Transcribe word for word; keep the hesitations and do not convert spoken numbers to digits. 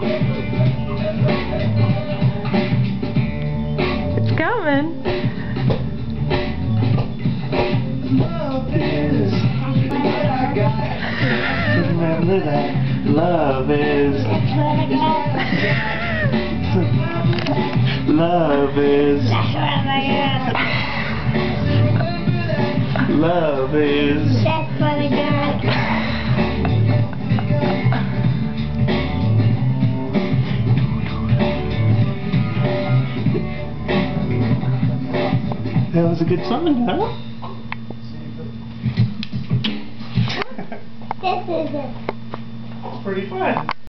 It's coming. Remember that love is love is love is That's what I got. That was a good song, huh? This is it. It's pretty fun.